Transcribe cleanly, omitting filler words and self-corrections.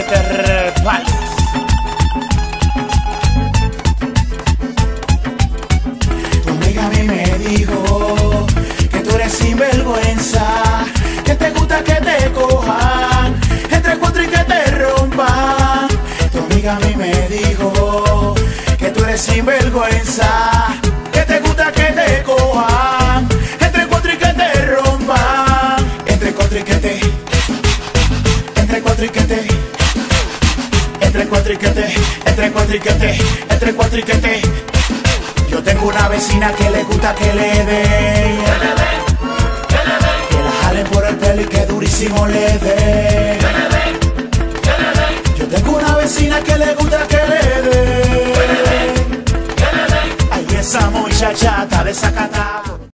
te resbales. Tu amiga a mí me dijo que tú eres sinvergüenza, que te gusta que te cojan entre cuatro y que te rompan. Tu amiga a mí me dijo que tú eres sinvergüenza, que te gusta que te cojan entre cuatro y que te rompan. Entre cuatro y que te, entre cuatro y que te, entre cuatro y que te, entre cuatro y que te, entre cuatro y que te. Yo tengo una vecina que le gusta que le den, que la jalen por el pelo y que durísimo le den. Yo tengo una vecina que le gusta que le den. Ay, esa muchacha está desacatada.